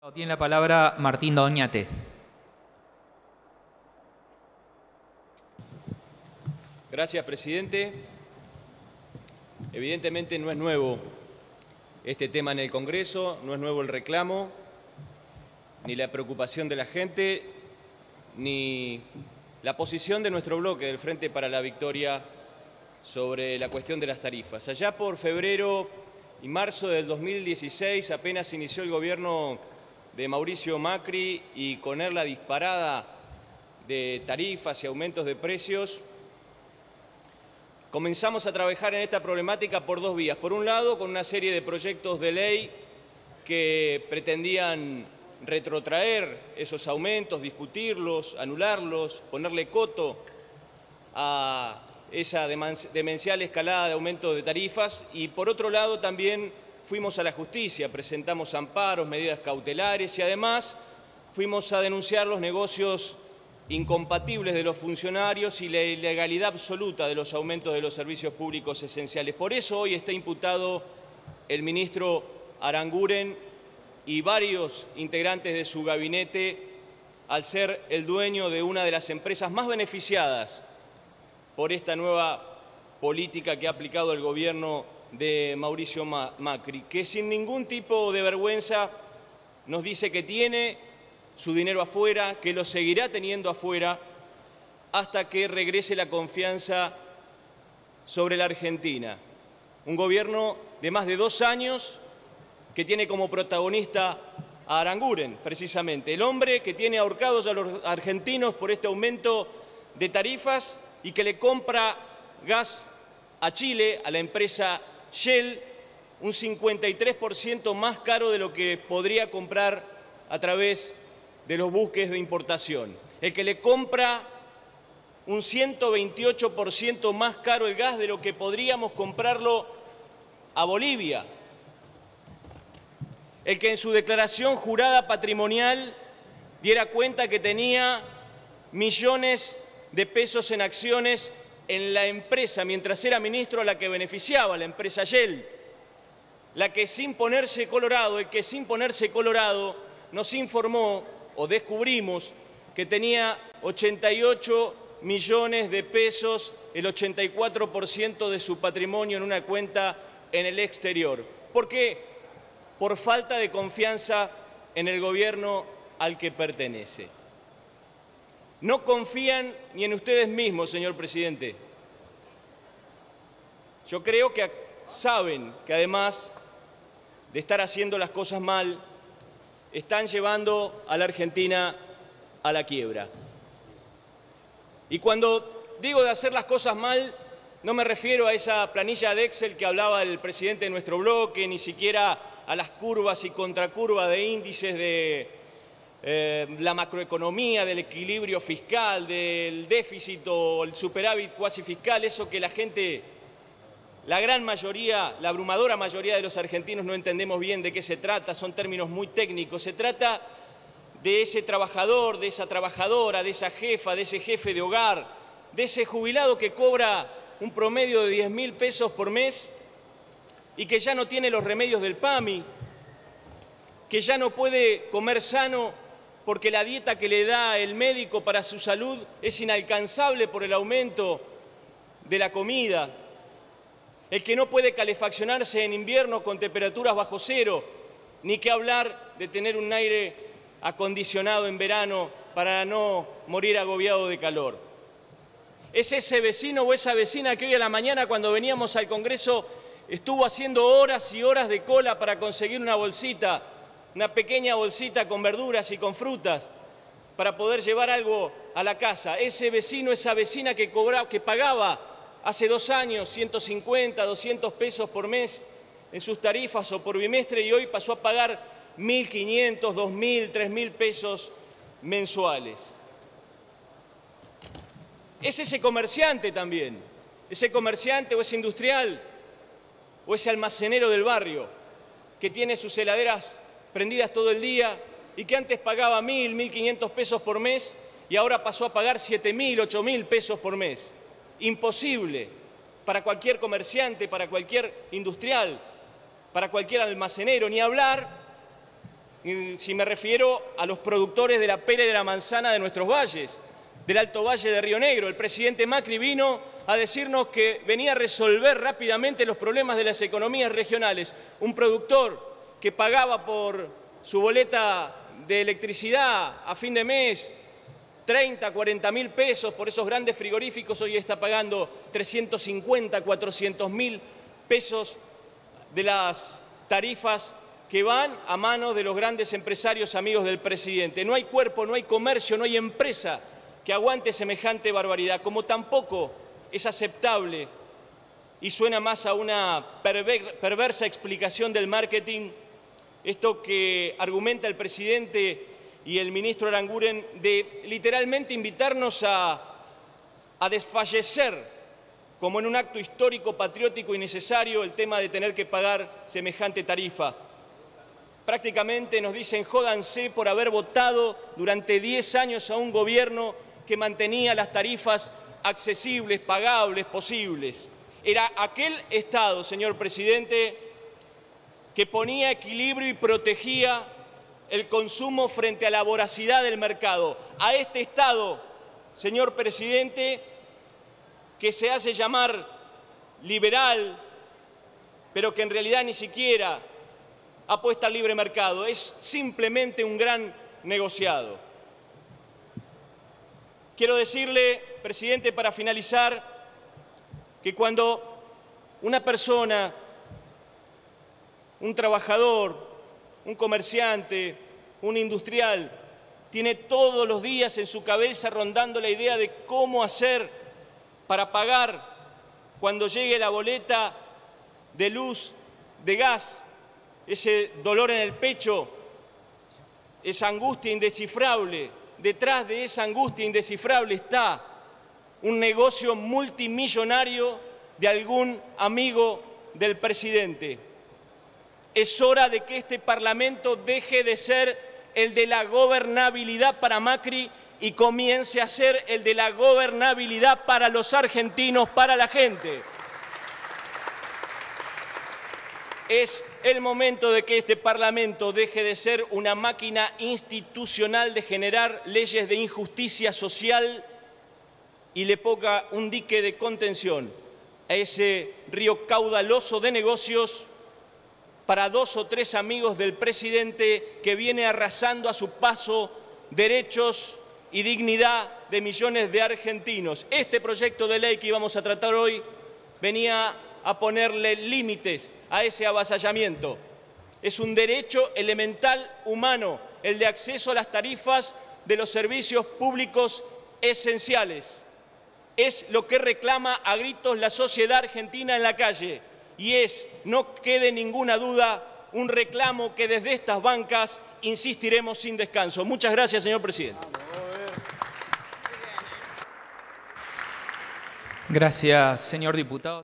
Tiene la palabra Martín Doñate. Gracias, presidente. Evidentemente no es nuevo este tema en el Congreso, no es nuevo el reclamo, ni la preocupación de la gente, ni la posición de nuestro bloque del Frente para la Victoria sobre la cuestión de las tarifas. Allá por febrero y marzo del 2016, apenas inició el gobierno de Mauricio Macri y con él la disparada de tarifas y aumentos de precios, comenzamos a trabajar en esta problemática por dos vías. Por un lado, con una serie de proyectos de ley que pretendían retrotraer esos aumentos, discutirlos, anularlos, ponerle coto a esa demencial escalada de aumento de tarifas. Y por otro lado, también fuimos a la justicia, presentamos amparos, medidas cautelares y además fuimos a denunciar los negocios incompatibles de los funcionarios y la ilegalidad absoluta de los aumentos de los servicios públicos esenciales. Por eso hoy está imputado el ministro Aranguren y varios integrantes de su gabinete al ser el dueño de una de las empresas más beneficiadas por esta nueva política que ha aplicado el gobierno de Mauricio Macri, que sin ningún tipo de vergüenza nos dice que tiene su dinero afuera, que lo seguirá teniendo afuera hasta que regrese la confianza sobre la Argentina. Un gobierno de más de 2 años que tiene como protagonista a Aranguren, precisamente, el hombre que tiene ahorcados a los argentinos por este aumento de tarifas y que le compra gas a Chile, a la empresa Shell, un 53% más caro de lo que podría comprar a través de los buques de importación. El que le compra un 128% más caro el gas de lo que podríamos comprarlo a Bolivia. El que en su declaración jurada patrimonial diera cuenta que tenía millones de pesos en acciones en la empresa, mientras era ministro, a la que beneficiaba, la empresa Shell, la que sin ponerse colorado, el que sin ponerse colorado nos informó o descubrimos que tenía 88 millones de pesos, el 84% de su patrimonio en una cuenta en el exterior. ¿Por qué? Por falta de confianza en el gobierno al que pertenece. No confían ni en ustedes mismos, señor presidente. Yo creo que saben que además de estar haciendo las cosas mal, están llevando a la Argentina a la quiebra. Y cuando digo de hacer las cosas mal, no me refiero a esa planilla de Excel que hablaba el presidente de nuestro bloque, ni siquiera a las curvas y contracurvas de índices de la macroeconomía, del equilibrio fiscal, del déficit o el superávit cuasi fiscal, eso que la gente, la gran mayoría, la abrumadora mayoría de los argentinos no entendemos bien de qué se trata, son términos muy técnicos. Se trata de ese trabajador, de esa trabajadora, de esa jefa, de ese jefe de hogar, de ese jubilado que cobra un promedio de 10.000 pesos por mes y que ya no tiene los remedios del PAMI, que ya no puede comer sano porque la dieta que le da el médico para su salud es inalcanzable por el aumento de la comida, el que no puede calefaccionarse en invierno con temperaturas bajo cero, ni que hablar de tener un aire acondicionado en verano para no morir agobiado de calor. Es ese vecino o esa vecina que hoy a la mañana, cuando veníamos al Congreso, estuvo haciendo horas y horas de cola para conseguir una bolsita, una pequeña bolsita con verduras y con frutas para poder llevar algo a la casa. Ese vecino, esa vecina que pagaba hace 2 años 150, 200 pesos por mes en sus tarifas o por bimestre y hoy pasó a pagar 1.500, 2.000, 3.000 pesos mensuales. Es ese comerciante también, ese comerciante o ese industrial o ese almacenero del barrio que tiene sus heladeras prendidas todo el día y que antes pagaba 1.000, 1.500 pesos por mes y ahora pasó a pagar 7.000, 8.000 pesos por mes. Imposible para cualquier comerciante, para cualquier industrial, para cualquier almacenero, ni hablar si me refiero a los productores de la pera y de la manzana de nuestros valles, del Alto Valle de Río Negro. El presidente Macri vino a decirnos que venía a resolver rápidamente los problemas de las economías regionales. Un productor que pagaba por su boleta de electricidad a fin de mes 30, 40 mil pesos por esos grandes frigoríficos, hoy está pagando 350, 400 mil pesos de las tarifas que van a manos de los grandes empresarios amigos del presidente. No hay cuerpo, no hay comercio, no hay empresa que aguante semejante barbaridad, como tampoco es aceptable, y suena más a una perversa explicación del marketing, esto que argumenta el presidente y el ministro Aranguren, de literalmente invitarnos a desfallecer, como en un acto histórico, patriótico y necesario, el tema de tener que pagar semejante tarifa. Prácticamente nos dicen jódanse por haber votado durante 10 años a un gobierno que mantenía las tarifas accesibles, pagables, posibles. Era aquel Estado, señor presidente, que ponía equilibrio y protegía el consumo frente a la voracidad del mercado. A este Estado, señor presidente, que se hace llamar liberal, pero que en realidad ni siquiera apuesta al libre mercado, es simplemente un gran negociado. Quiero decirle, presidente, para finalizar, que cuando una persona, un trabajador, un comerciante, un industrial, tiene todos los días en su cabeza rondando la idea de cómo hacer para pagar cuando llegue la boleta de luz, de gas, ese dolor en el pecho, esa angustia indescifrable. Detrás de esa angustia indescifrable está un negocio multimillonario de algún amigo del presidente. Es hora de que este Parlamento deje de ser el de la gobernabilidad para Macri y comience a ser el de la gobernabilidad para los argentinos, para la gente. Es el momento de que este Parlamento deje de ser una máquina institucional de generar leyes de injusticia social y le ponga un dique de contención a ese río caudaloso de negocios para 2 o 3 amigos del presidente que viene arrasando a su paso derechos y dignidad de millones de argentinos. Este proyecto de ley que íbamos a tratar hoy venía a ponerle límites a ese avasallamiento. Es un derecho elemental humano, el de acceso a las tarifas de los servicios públicos esenciales. Es lo que reclama a gritos la sociedad argentina en la calle y es, no quede ninguna duda, un reclamo que desde estas bancas insistiremos sin descanso. Muchas gracias, señor presidente. Gracias, señor diputado.